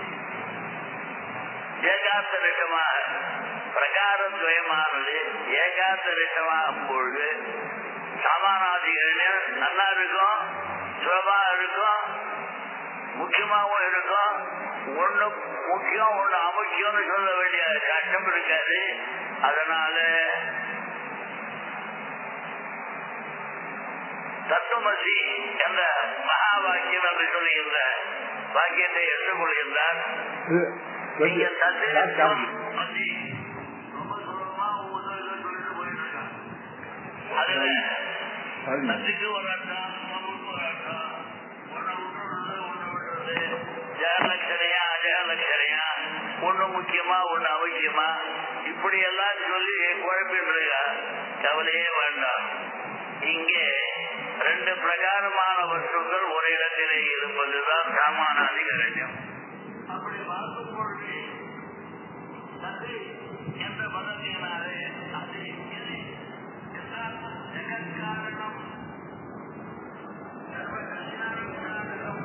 ஏகாந்தரிஷமாக பிரகாரத்வயமானது ஏகாந்தரிஷமாகும் பொழுது சமானாதிகரண்யம் நல்லா இருக்கும், சுலபா இருக்கும், முக்கியமாகவும் இருக்கும். ஒண்ணு முக்கியம் ஒண்ணு அமுக்கியம்னு சொல்ல வேண்டிய கஷ்டம் இருக்காது. அதனால தத்துவமசி என்ற மகா வாக்கியம் என்று சொல்லுகின்ற வாக்கியத்தை எடுத்துக்கொள்கின்றார். நீங்க தத்துவம் ரொம்ப சுலபமா ஒவ்வொரு சொல்லிட்டு போயிட்டு இருக்காங்க. அதுல தத்துக்கு ஒரு அர்த்தம், பொருளுக்கு ஒரு அர்த்தம், ஒண்ணு விட்டுறது ஒண்ணு விடுறது, ஜெகலட்சணையா அஜகலட்சணையா, ஒண்ணு முக்கியமா ஒண்ணு அவசியமா, இப்படி எல்லாம் சொல்லி குழப்பின்றிருக்கா. கவலையே வேண்டாம். இங்கே ரெண்டு பிரகாரமான வஸ்துக்கள் ஒரு இடத்திலே இருப்பதுதான் சாமான அதிகரண்யம். அப்படி பார்க்கும் பொழுது தத்து என்ற பதத்தினாலே அது எது என்றால் ஜெகத்காரணம், சர்வ கல்யாணம் காரணம்,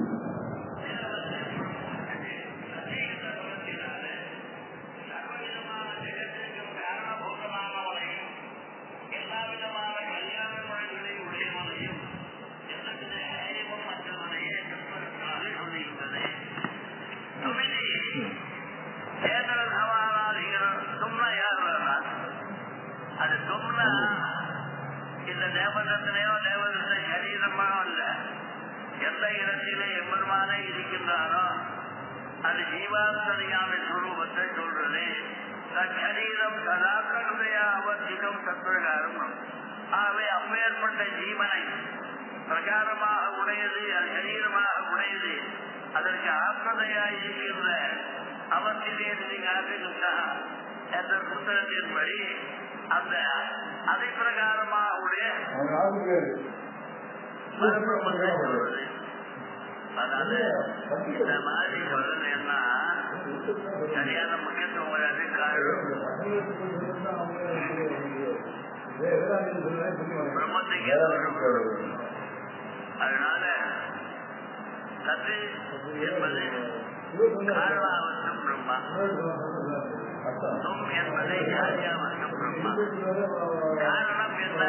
தத்து என்ற பதத்தினாலே சர்வவிதமான ஜெகத்திற்கும் காரணபூதமானவனையும் எல்லா விதமான கல்யாண முறைகளை உடையவனையும் எந்தவித ஹேயமும் மற்றவனையே கற்பதற்காக சொல்லுகின்றது. துமிதி சேதன சமானாதிகள் தும்னா யார் அது தும்னா இந்த தேவதத்திலேயோ தேவதத்தை சரீரமாக அல்ல, எந்த இடத்திலே எம்பெருமானே இருக்கின்றானோ அது ஜீவாந்தரியாமை சுரூபத்தை சொல்றது. தரீரம் சதாக்கருடைய அவசியம் தத்துவகாரம். ஆகவே அப்பேற்பட்ட ஜீவனை பிரகாரமாக உடையது, அது சரீரமாக உடையது, அதற்கு ஆத்மதையாக இருக்கின்ற அவசியத்திற்காக என்ற புத்தகத்தின்படி அந்த அதை பிரகாரமாக உடைய பரபிரம்மத்தை சொல்வது. அதனால இந்த மாதிரி சொல்லணும்னா சரியான முக்கியத்துவம் வராது. பிரம்மத்துக்கு அதனால தத்து என்பது காரணாவஸ்தம் பிரம்மா, தும் என்பது காரியாவஸ்தம் பிரம்மா. காரணம் என்ன?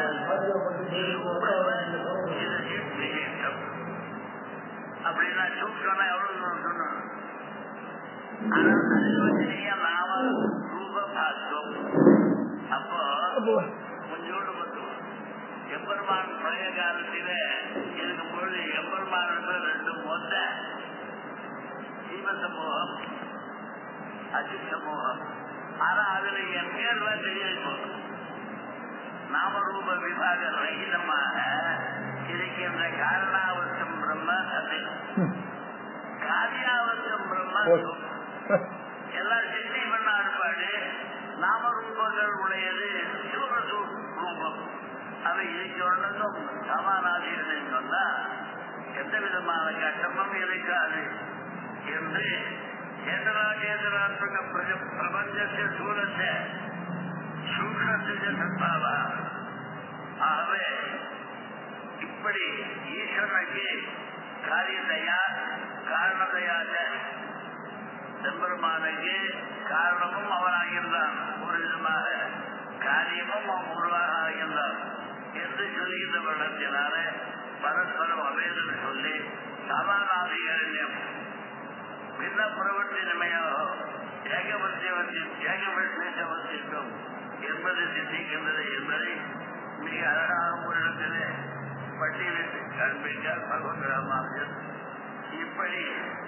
அப்படின்னா சூப் சொன்னா எவ்வளவு சொன்னோம். ஆனால் அதில் வச்சு நாம ரூபபாஸ்வம். அப்போ கொஞ்சோடு மட்டும் எம்பெருமான் பழைய காலத்தில இருக்கும் பொழுது எம்பெருமானுக்கு ரெண்டு மொத்த ஜீவ சமூகம், அஜி சமூகம். ஆனா அதுல என் பேர்லாம் தெரியும். நாமரூப விபாக ரகிதமாக இருக்கின்ற காரணாவஸ்தம் பிரம்ம அது, காரியாவஸ்தம் பிரம்ம எல்லாம் சித்தி பண்ண ஆட்பாடு. நாமரூபங்கள் உடையது சூரசூ ரூபம். அவை இருக்கொண்டதும் சமானாதீர்னு சொன்னா எந்த விதமான கட்டமும் இருக்காது என்று சேதனாச்சேதனாத்மக பிரபஞ்சத்தை சூழத்த சூக்ஷ சத்பாவா. ஆகவே இப்படி ஈஸ்வரனுக்கு காரியத்தையா காரணத்தையாக செம்பெருமானுக்கு காரணமும் அவனாகின்றான், ஒரு விதமாக காரியமும் அவன் உருவாக ஆகின்றான் என்று சொல்லுகின்ற வருடத்தினால பரஸ்பரம் அவேதனை சொல்லி சமானாதிகாரியம் பின்ன பிரவர்த்தினமையோ ஏகவர்த்தியவர்த்தி ஏகவர்த்தியம் என்பது சிந்திக்கின்றது என்பதை மிக அழகாக ஒரு இடத்திலே பட்டியலிட்டு காண்பித்தார் பகவத்ராமாவியர். இப்படி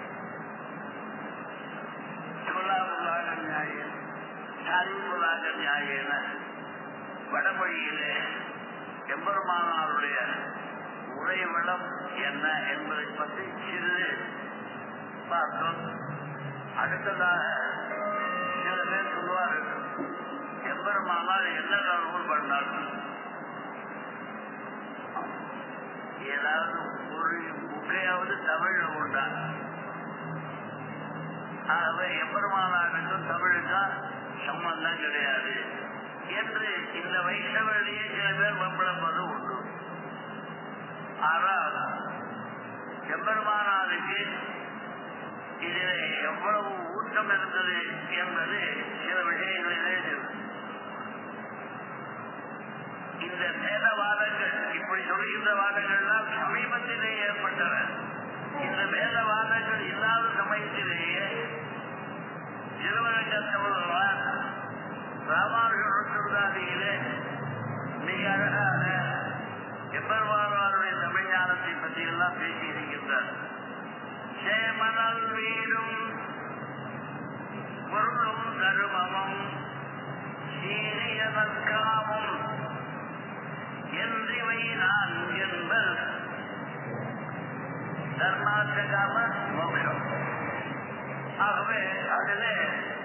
துலாவுலாக நியாயம் சாரிபுலாக நியாயன வடமொழியிலே எம்பெருமானாருடைய உரைவளம் என்ன என்பதை பற்றி சிறிது பார்த்தோம். அடுத்ததாக சில பேர் சொல்வார்கள், எம்பெருமானால் என்ன நூல் பண்ணார்கள், ஏதாவது ஒரு புக்கையாவது தமிழ்ல உண்டா? ஆகவே எம்பெருமானாருக்கும் தமிழுக்கும் சம்பந்தம் கிடையாது என்று இந்த வைஷ்ணவர்களையே சில பேர் வம்பளப்பது உண்டு. ஆனால் எம்பெருமானாருக்கு இதில் எவ்வளவு ஊட்டம் இருந்தது என்பது சில விஷயங்களிலே இந்த வேதவாதங்கள் இப்படி சொல்கின்ற வாதங்கள்லாம் சமீபத்திலே ஏற்பட்டன. இந்த வேதவாத திருவரங்கத்தவர்களால் ராமானுஜாதியிலே மிக அழகாக எப்பெருமானாருடைய தமிழ்ஞானத்தை பற்றி எல்லாம் பேசியிருக்கின்றார். சேமனல் வீடும் பொருளும் தருமமும் சீரிய நற்காமும் என்றிவை நான் என்பர் தர்மார்த்தகாம மோட்சம். ஆகவே அதிலே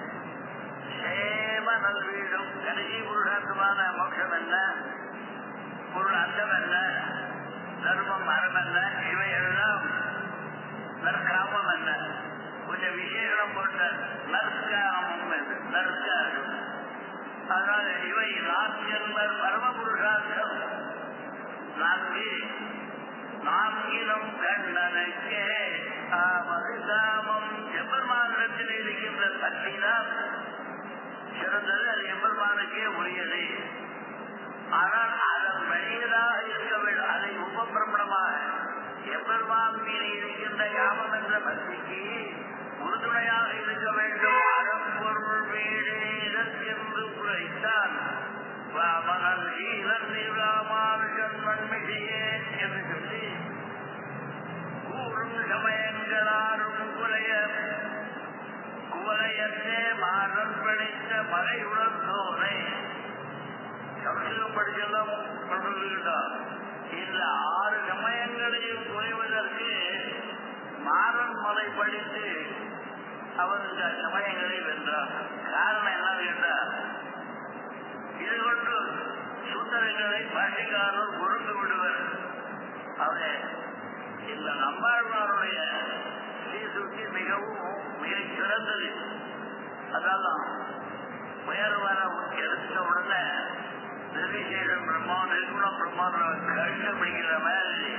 சேம நல்வீடும் கடைசி புருஷார்த்தமான மோட்சம் என்ன, பொருள் அர்த்தம் என்ன, தர்மம் அறம் என்ன, இவையெல்லாம் நற்காமம் என்ன, கொஞ்சம் விசேஷம் போட்ட நற்காமம் என்று நற்காரம். அதனால இவை நான்கென்பர் பரம புருஷார்த்தம் நான்கு நான்கிலும் கண்ணனுக்கே ஆமதுகாமம். எம்பெருமானிடத்தில் இருக்கின்ற பக்திதான் சிறந்தது, அது எம்பெருமானுக்கே உரியது. ஆனால் அதன் வெளியதாக இருக்க வேண்டும், அதை உபபிரமணமாக எம்பெருமான் மீது இருக்கின்ற யாமம் என்ற பக்திக்கு உறுதுணையாக இருக்க வேண்டும். அறப்பொருள் வீடு இதற்கென்று உரைத்தான் வாமனன் சீலன் ராமானுஜன் மண்மிகையே என்று சொல்லி கூறும் சமயங்களாரும் குலைய குவலையத்தே மாறன் படித்த மலை உணர்ந்தோனை சமஸ்கிருதம் படிச்செல்லாம் சொல்லிவிட்டார். இந்த ஆறு சமயங்களையும் குறைவதற்கு மாறன் மலை படித்து அவர் இந்த சமயங்களை வென்றார். காரணம் என்ன கேட்டார், இது கொண்டு சூத்திரங்களை பாஷிக்காரர் ஒழுங்கு விடுவர். அவரே இந்த நம்மாழ்வாருடைய ஸ்ரீசுத்தி மிகவும் மிகச் சிறந்தது. அதான் உயர்வர எடுத்த உடனே நிர்விசேஷம் பிரம்மா நிர்குண பிரம்மான்ற கழுத்த பிடிக்கிற மாதிரி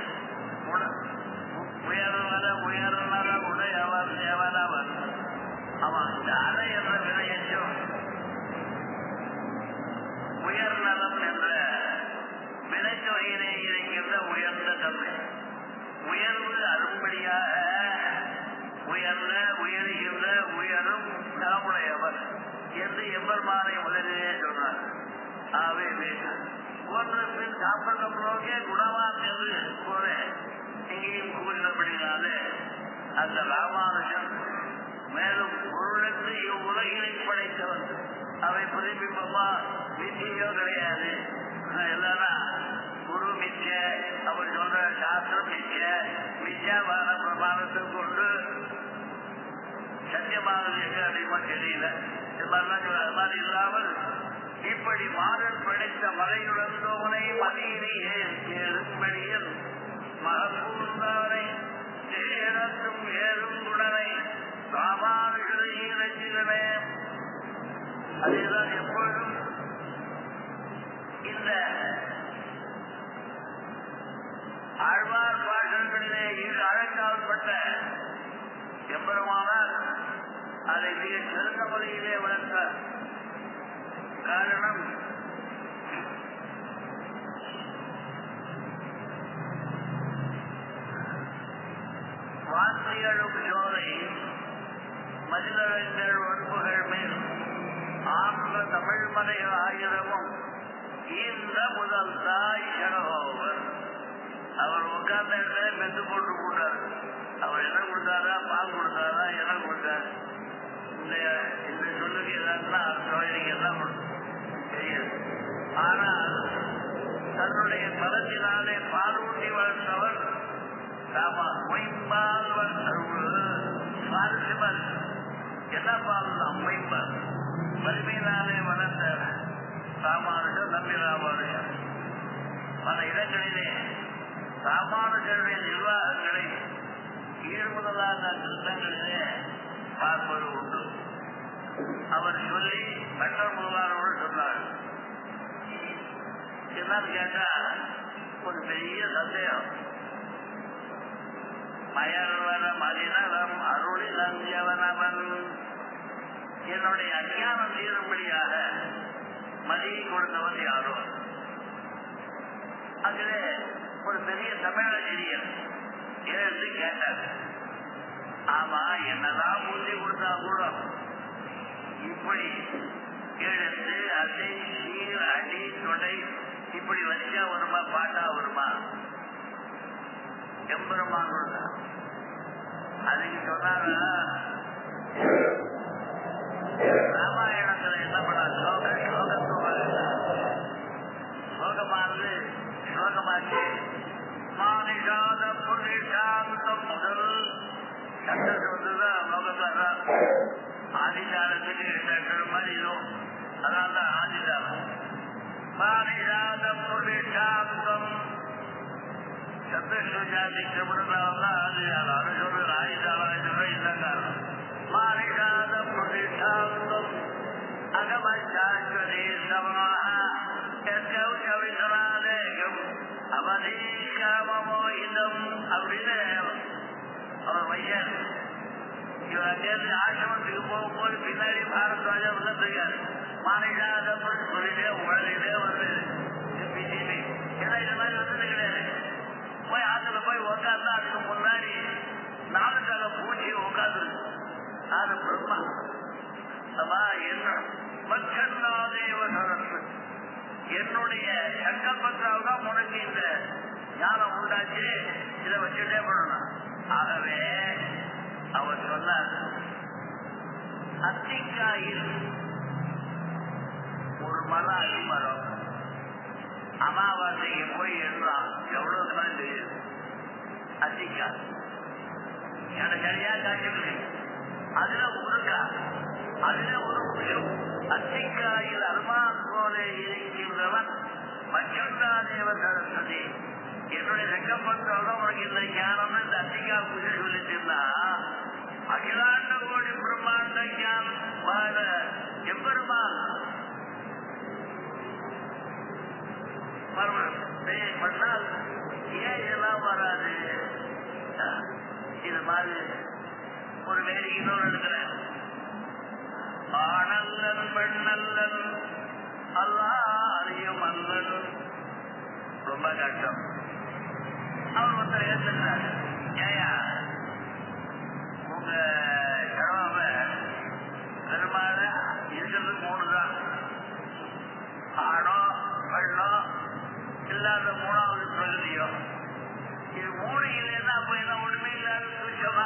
உயர்வர உயர்வர உடையவர் தேவனவர். அவன் இந்த அறை என்ற வினையச்சும் உயர்நலம் என்ற வினைத்தொகையிலே இருக்கின்ற உயர்ந்த தன்மை, உயர்வு அரும்படியாக உயர்ந்த உயர்கின்ற உயரும் நலமுடையவர் என்று எம்பெருமானை முதலிலே சொன்னார். ஆவே போன்றபின் சாப்பிடப்போக்கே குணவான் என்று கூற இங்கேயும் கூறினபடினாலே அந்த ராமானுஜன் மேலும் பொருளுக்கு இவ்வுலகினை படைத்தவன். அவை புதுப்பிப்பமா வித்தியோ கிடையாது. எல்லாரும் குரு மிச்ச, அவர் சொல்ற சாஸ்திரம் மிச்ச, மிச்சாவான பிரமாணத்தை கொண்டு சத்தியமானது எங்க அதிகமா தெரியல. இது மாதிரிலாம் சொல்ல, அது மாதிரி இல்லாமல் இப்படி மாறன் படைத்த மலையுடந்தோனை மதியிலேயே எழும்படியில் மகப்பூர்ந்தானை சேரத்தும் ஏறும் குணனை ராமானுஜரை இணைச்சிடனே. அதேதான் எப்பொழுதும் இந்த ஆழ்வார் பாடல்களிலே இரு அழைக்கால்பட்ட எம்பெருமானார் அதை மிக சிறந்த முறையிலே வளர்த்தார். காரணம் வார்த்தைகளும் ஜோலை மதிலங்கள் ஒன்புகள் மேல் ஆன்ற தமிழ் மலை ஆயிரமும் இந்த முதல் தாய் சடகோவர். அவர் உட்கார்ந்த இடத்துல மெத்து போட்டு போட்டார். அவர் என்ன கொடுத்தாரா, பால் கொடுத்தாரா, என்ன கொடுத்தார், இந்த இந்த சொல்லுக்கு ஏதாச்சுன்னா அர்த்தம் எனக்கு எல்லாம் தெரியாது. ஆனால் தன்னுடைய பலத்தினாலே பாலூட்டி வளர்ந்தவர் ராமா மொயம்பால் வளர்த்தவர். என்ன பால் தான் மொயம்பால் வலிமையினாலே வளர்ந்த ராமானுஜர் நம்பி ராமானுஜர். பல இடங்களிலே ராமானுஜருடைய நிர்வாகங்களை ஈடுபடுவதாக கிருத்தங்களிலே பார்ப்பது உண்டு. அவர் சொல்லி மற்றொரு முதலாளரோடு சொன்னார். என்னன்னு கேட்டா ஒரு பெரிய சந்தேகம். மயர்வர மதிநலம் அருளினன் எவனவன், என்னுடைய அஞ்ஞானம் தீரும்படியாக மதியை கொடுத்தவன் யாரோ. அதிலே ஒரு பெரிய தமிழாசிரியர் எழுந்து கேட்டார். ஆமா, என்னதான் புத்தி கொடுத்தா கூட இப்படி எழுந்து அசை சீர் அடி தொடை இப்படி வச்சா வருமா, பாட்டா வருமா? எம்பெருமான் அதுக்கு சொன்னாரா, ராமாயணத்துல என்ன பண்ண ஸ்லோக ஸ்லோகத்துவ ஸ்லோகமானது ஸ்லோகமாச்சு மானிஷாத புருஷாந்தம் முதல் சட்டத்தை வந்துதான் லோகத்தாரா ஆதிகாலத்துக்கு சட்டர் மாதிரி இதுவும் அதனால்தான் ஆதிகாலம் மானிஷாத புருஷாந்தம் சப்தஸ்வஜாதி கிரமணத்தால்தான் ஆதிகாலம். அது சொல்றது ஆதிகாலம் சொல்ற இல்லைங்க. மானிஷாத புருஷாந்தம் அகமச்சாஸ்வதே சமாக கவிதராதேகம் அவதீஷாமோஹிதம் அப்படின்னு அவர் வையார். இவர் அங்கேருந்து ஆசிரமத்துக்கு போகும்போது பின்னாடி பாரத்வாஜா வந்துருக்காரு. மானிஷாதம் சொல்லிட்டே உடனே வந்து ஏன்னா இது மாதிரி வந்தது கிடையாது. போய் ஆத்துல போய் உட்கார்ந்தா அதுக்கு முன்னாடி நாளுக்காக பூச்சி உட்காந்துருக்கு. அது பிரம்மா என்ன மச்சன்னாதேவ சரஸ்வ என்னுடைய சங்கல்பத்தால் தான் உனக்கு இந்த ஞானம் உண்டாச்சு, இதை வச்சுட்டே பண்ணணும். ஆகவே அவர் சொன்னார், அத்திக்காயில் ஒரு மரம் அடிமரம் அமாவாசைக்கு போய் எழுறான். எவ்வளவு தூரம் தெரியுது அத்திக்காய் எனக்கு சரியா காட்சி. அதுல ஒருக்கா அதுல ஒரு விஷயம் அத்திக்காயில் அருமான் போல இருக்கின்றவன் மச்சந்தாதேவ சரஸ்வதி என்னுடைய ரெக்கப்பட்டாலும் உனக்கு இந்த ஞானம் இந்த அத்திகா பூஜை சொல்லிட்டுனா அகிலாண்ட கோடி பிரம்மாண்ட ஞான எம்பெருமான் பண்ணால் ஏன் இதெல்லாம் வராது? இது மாதிரி ஒரு வேடிக்கையோடு எடுக்கிறேன். ஆனல்லன் பெண்ணல்லன் அல்லாரையும் அல்லன் ரொம்ப கஷ்டம். அவர் ஒருத்தர் ஏற்றுக்கிறார். ஏயா உங்க கிழம பெருமாள் இருக்கிறது மூணு தான், ஆணோ பெண்ணோ இல்லாத மூணாவது பிரகதியோ. இது மூணு இல்லைன்னா அப்ப என்ன ஒண்ணுமே இல்லாத துச்சமா?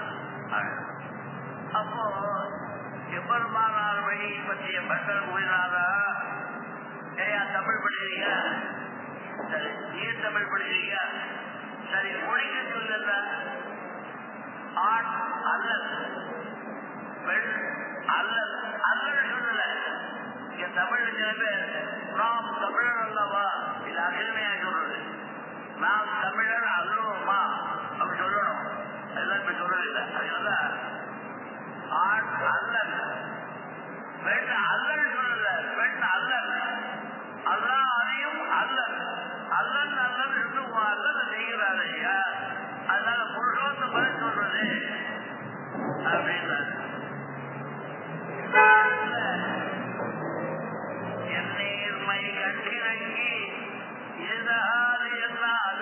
அப்போ எம்பெருமானார் வழி பற்றிய பட்டர் கூறினாரா, ஏயா தமிழ் படிக்கிறீங்க, சரி நீர் தமிழ் படிக்கிறீங்க, சரி மொழிக்கு சொல்லுங்க. ஆண் அல்லல் பெண் அல்லல் அல்லல் சொல்லல. இங்க தமிழ் சில பேர் நாம் தமிழர் அல்லவா இது அகிலமையா சொல்றது. நாம் தமிழர் அல்லவோமா அப்படி சொல்லணும். அதெல்லாம் இப்ப சொல்றதில்லை. அதனால ஆண் அல்லல் பெண் அல்லல் சொல்லல. பெண் அல்லல் அதான் அதையும் அல்லல் அல்லல் அல்லல் இருந்து அல்லல் செய்கிறார் ஐயா. அதனால புருஷோத்த பதில் சொல்றது அப்படின்னா என் நேர்மை கட்டிறங்கி இதுதான் என்னாத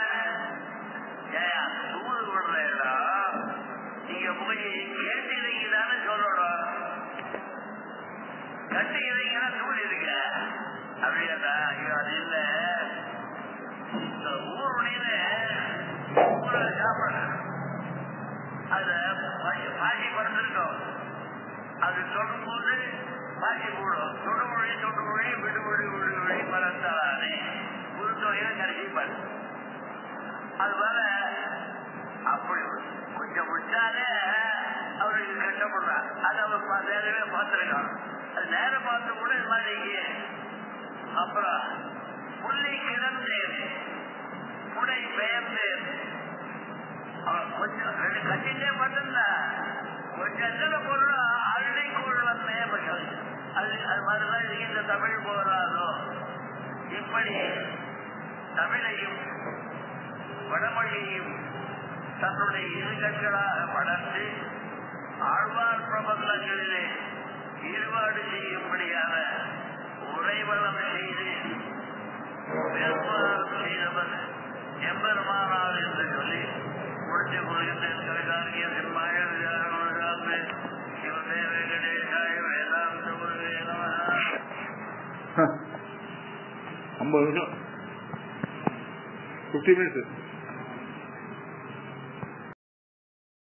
ஏயா தூது விடுறா நீங்க போய் கேட்டிருக்கீங்கன்னு சொல்லணும். கட்டிக்கிறீங்கன்னா தூள் இருக்க அப்படியா? ஐயோ அது இல்ல, இந்த ஊருடையில ஊரை சாப்பிட அத பாசி பறந்துருக்கோம். அது சொல்லும் போது பாசி போடும். தொடு மொழி தொடு மொழி விடுமொழி விடுமொழி பறந்தாலே குருத்தொகையில கடைசிப்பாரு. அதுபோல அப்படி கொஞ்சம் முடிச்சாலே அவருக்கு கஷ்டப்படுறார். அது அவர் நேரவே பார்த்திருக்கான். அது நேரம் பார்த்து கூட இது மாதிரி. அப்புறம் புள்ளி கிடந்தேன் புடை பெயர்ந்தேன். அவன் கொஞ்சம் ரெண்டு கட்டிட்டே மட்டும்ல கொஞ்சம் எத்தனை பொருள் அள்ளி கொள்ளும் மேபகள். அது அது மாதிரிதான் இதுக்கு இந்த தமிழ் போராதோ. இப்படி தமிழையும் வடமொழியையும் தன்னுடைய இரு கண்களாக வளர்த்து ஆழ்வார் பிரபந்தங்களிலே ஈடுபாடு செய்யும்படியான உரைவளம் செய்து வேறுபாடு செய்தவர் எம்பெருமானார் என்று சொல்லி முடித்து கொள்கின்ற சிவகாரிய சிம்மாய சிவதேவ கணேசாய ஐம்பது நிமிஷம், பிப்டி மினிட்ஸ்